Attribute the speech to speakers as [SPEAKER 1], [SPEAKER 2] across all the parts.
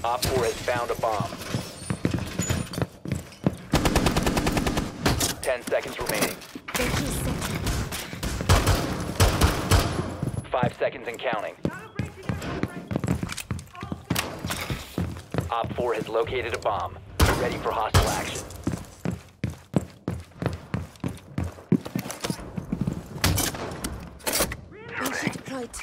[SPEAKER 1] Op 4 has found a bomb. 10 seconds remaining. 5 seconds and counting. Op 4 has located a bomb. Ready for hostile action.
[SPEAKER 2] Right.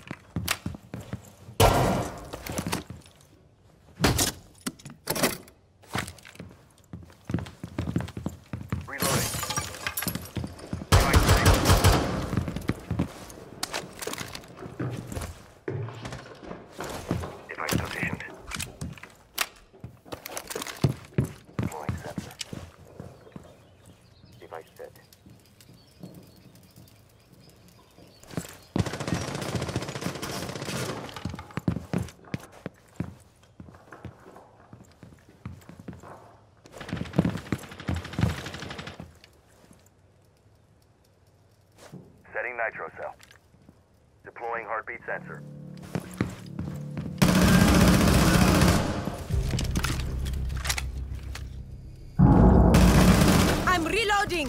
[SPEAKER 3] Setting nitro cell. Deploying heartbeat sensor.
[SPEAKER 2] I'm reloading!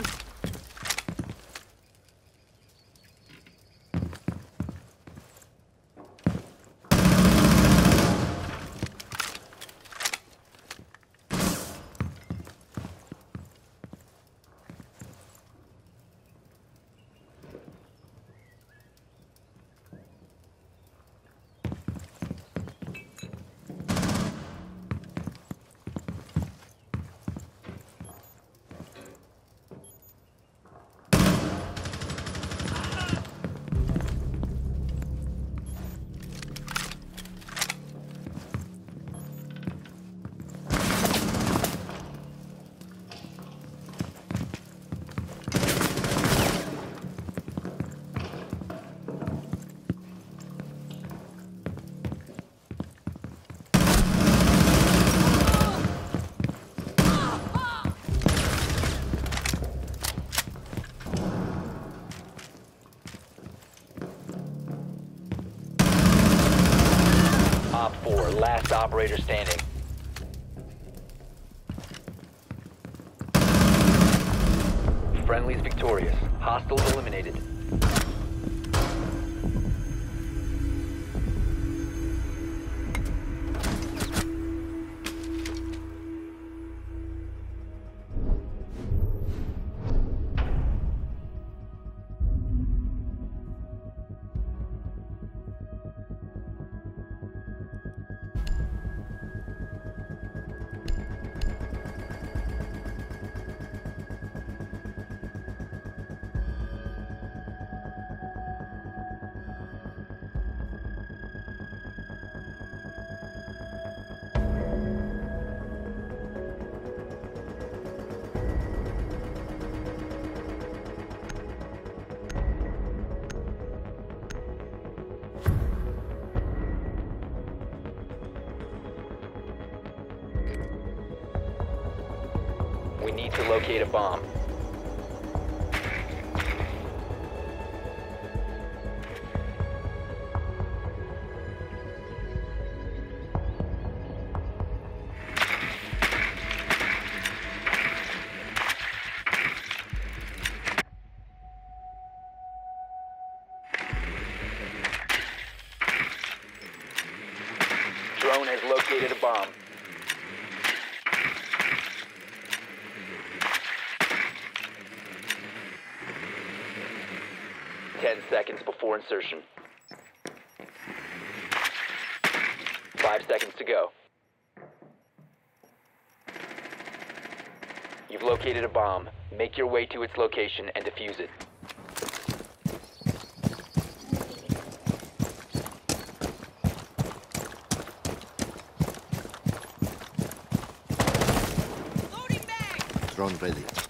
[SPEAKER 1] Op 4, last operator standing. Friendly's victorious. Hostiles eliminated. We need to locate a bomb. Drone has located a bomb. Ten seconds before insertion. 5 seconds to go. You've located a bomb. Make your way to its location and defuse it.
[SPEAKER 4] Drone ready.